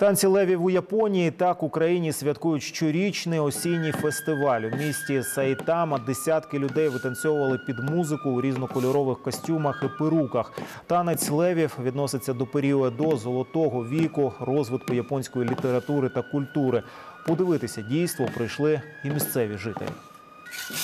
Танці левів у Японії так Україні святкують щорічний осінній фестиваль. У місті Саїтама десятки людей витанцьовували під музику у різнокольорових костюмах і перуках. Танець левів відноситься до періоду золотого віку розвитку японської літератури та культури. Подивитися дійство прийшли і місцеві жителі.